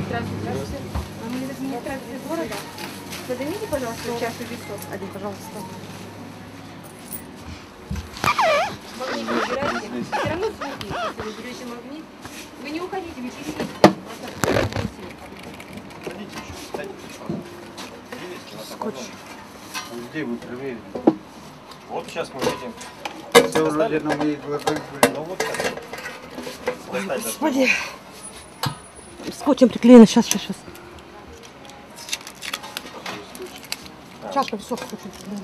Здравствуйте. Здравствуйте. Администрация города. Поднимите, пожалуйста, чашу весов. Один, пожалуйста. Магнит выбирайте. Все равно звуки, если вы берете магнит. Вы не уходите, вы перевесите. Ходите еще, встаньте. Скотч. Где вы проверили? Вот сейчас мы видим. Все вроде на моих глазах были. Ну вот сейчас. Ой, господи. Скотчем приклеено. Сейчас. Чаша весов скотчем приклеена.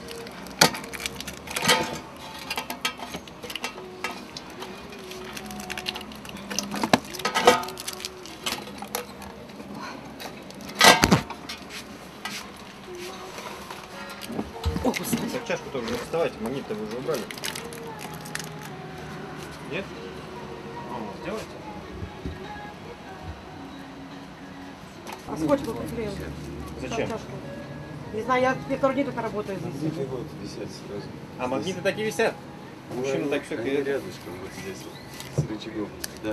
О, господи. Так чашку тоже не доставайте, магнит-то вы уже убрали. Нет? Сделайте. А скотч был приклеен. Зачем? Чашку. Не знаю, я второй день только работаю здесь. Магниты вот висят сразу. А магниты такие висят? Мужчина так все они рядышком вот здесь вот, с рычагом. Да.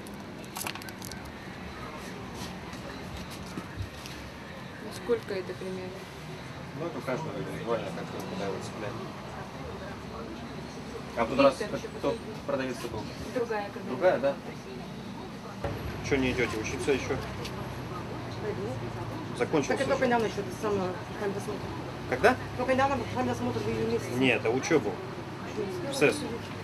Сколько это примерно? Ну это у каждого индивидуально, как куда его цеплять. А в тот раз кто продавец-то был? Другая кабина. Другая, да? Что не идете? Учиться еще? Закончился. Так я только же. недавно еще самое досмотр. Когда? Только недавно досмотр в июне месяце. Нет, это учебу. СЭС.